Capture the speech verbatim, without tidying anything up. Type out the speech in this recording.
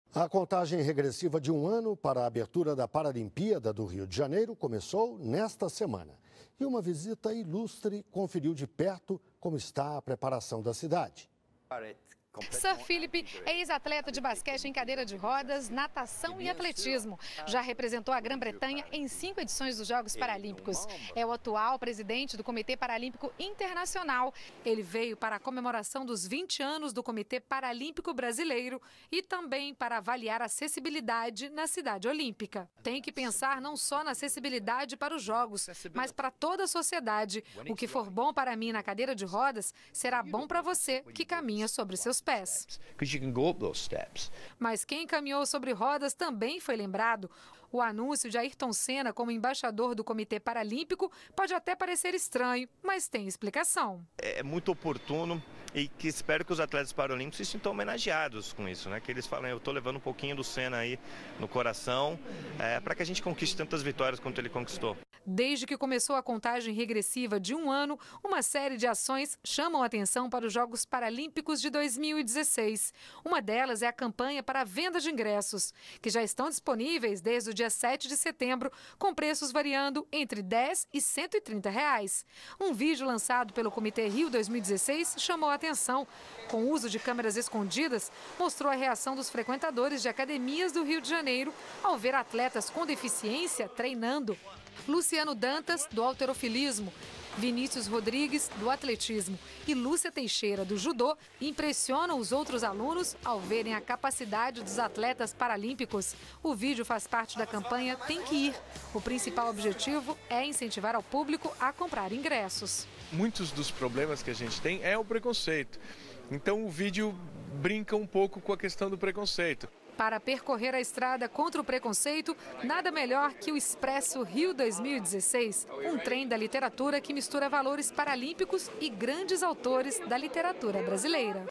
A contagem regressiva de um ano para a abertura da Paralimpíada do Rio de Janeiro começou nesta semana. E uma visita ilustre conferiu de perto como está a preparação da cidade. Sir Philip é ex-atleta de basquete em cadeira de rodas, natação e atletismo. Já representou a Grã-Bretanha em cinco edições dos Jogos Paralímpicos. É o atual presidente do Comitê Paralímpico Internacional. Ele veio para a comemoração dos vinte anos do Comitê Paralímpico Brasileiro e também para avaliar a acessibilidade na cidade olímpica. Tem que pensar não só na acessibilidade para os Jogos, mas para toda a sociedade. O que for bom para mim na cadeira de rodas será bom para você que caminha sobre seus pés. Mas quem caminhou sobre rodas também foi lembrado. O anúncio de Ayrton Senna como embaixador do Comitê Paralímpico pode até parecer estranho, mas tem explicação. É muito oportuno e que espero que os atletas paralímpicos se sintam homenageados com isso, né? Que eles falem, eu estou levando um pouquinho do Senna aí no coração, é, para que a gente conquiste tantas vitórias quanto ele conquistou. Desde que começou a contagem regressiva de um ano, uma série de ações chamam a atenção para os Jogos Paralímpicos de dois mil e dezesseis. Uma delas é a campanha para a venda de ingressos, que já estão disponíveis desde o dia sete de setembro, com preços variando entre dez e cento e trinta reais. Um vídeo lançado pelo Comitê Rio dois mil e dezesseis chamou a atenção. Com o uso de câmeras escondidas, mostrou a reação dos frequentadores de academias do Rio de Janeiro ao ver atletas com deficiência treinando. Luciano Dantas, do halterofilismo, Vinícius Rodrigues, do atletismo e Lúcia Teixeira, do judô, impressionam os outros alunos ao verem a capacidade dos atletas paralímpicos. O vídeo faz parte da campanha Tem que Ir. O principal objetivo é incentivar ao público a comprar ingressos. Muitos dos problemas que a gente tem é o preconceito. Então o vídeo brinca um pouco com a questão do preconceito. Para percorrer a estrada contra o preconceito, nada melhor que o Expresso Rio dois mil e dezesseis, um trem da literatura que mistura valores paralímpicos e grandes autores da literatura brasileira.